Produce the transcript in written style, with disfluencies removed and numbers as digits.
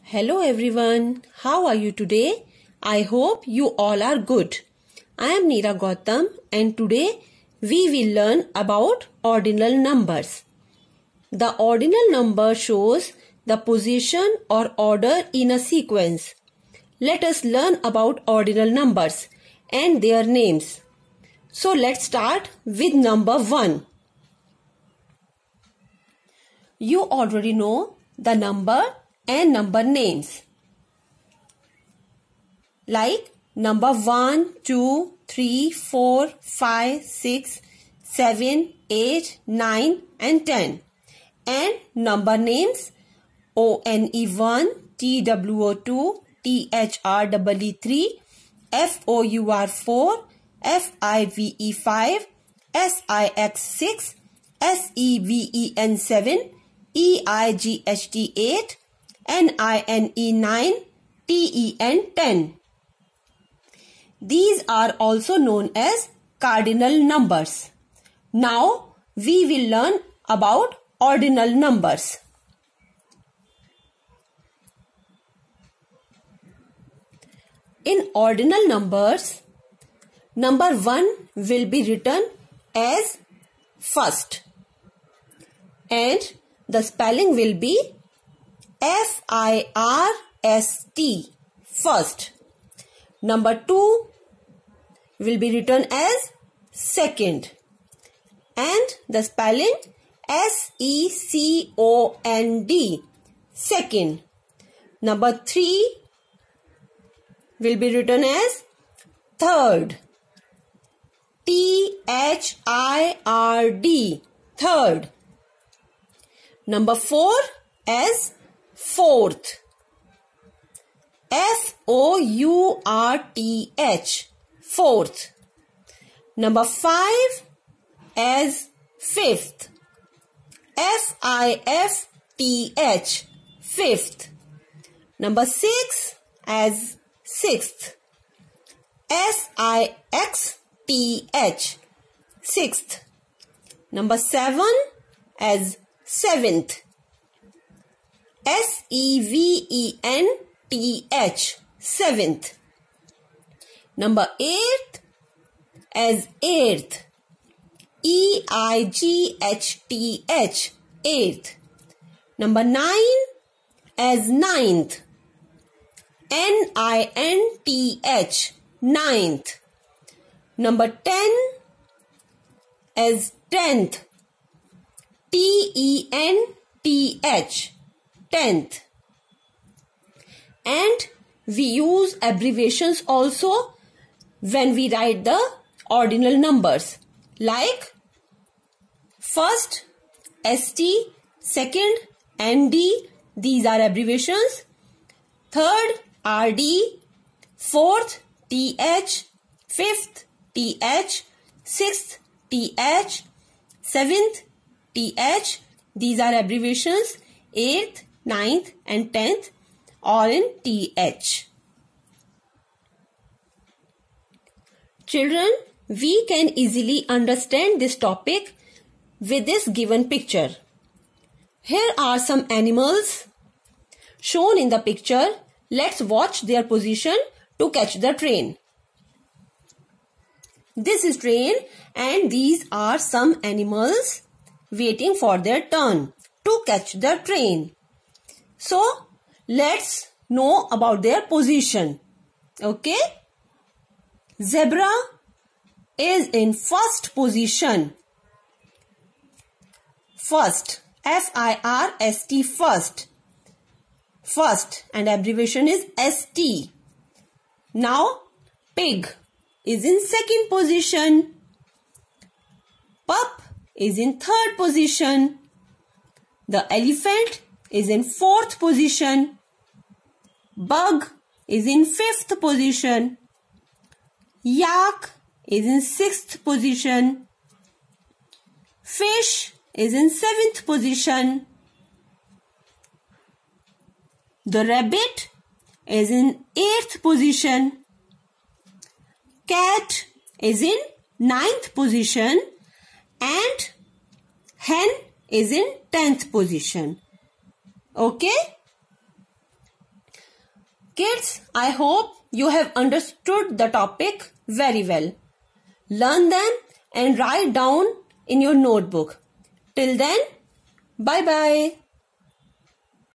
Hello everyone, how are you today? I hope you all are good. I am Neera Gautam and today we will learn about ordinal numbers. The ordinal number shows the position or order in a sequence. Let us learn about ordinal numbers and their names. So let's start with number 1. You already know the number and number names like number 1, 2, 3, 4, 5, 6, 7, 8, 9 and 10 and number names ONE1, TWO2, THREE3, FOUR4, FIVE5, SIX6, SEVEN7, EIGHT8, NINE9, TEN10. These are also known as cardinal numbers. Now we will learn about ordinal numbers. In ordinal numbers, number 1 will be written as first and the spelling will be FIRST, first. Number 2 will be written as second and the spelling SECOND, second. Number 3 will be written as third, THIRD, third. Number 4 as fourth, FOURTH, fourth. Number 5 as fifth, FIFTH, fifth. Number 6 as sixth, SIXTH, sixth. Number 7 as seventh, SEVENTH, seventh. Number 8 as eighth, EIGHTH, eighth. Number 9 as ninth, NINTH, ninth. Number 10 as tenth, TENTH, tenth. And we use abbreviations also when we write the ordinal numbers like first ST, second ND, these are abbreviations. Third RD, fourth TH, fifth TH, sixth TH, seventh TH, these are abbreviations. 8th, 9th and 10th all in TH. Children, we can easily understand this topic with this given picture. Here are some animals shown in the picture. Let's watch their position to catch the train. This is train and these are some animals waiting for their turn to catch the train. So, let's know about their position. Okay? Zebra is in first position. First, FIRST, first. First and abbreviation is ST. Now, pig is in second position. Pup is in third position. The elephant is in fourth position. Bug is in fifth position. Yak is in sixth position. Fish is in seventh position. The rabbit is in eighth position. Cat is in ninth position and hen is in 10th position. Okay? Kids, I hope you have understood the topic very well. Learn them and write down in your notebook. Till then, bye-bye.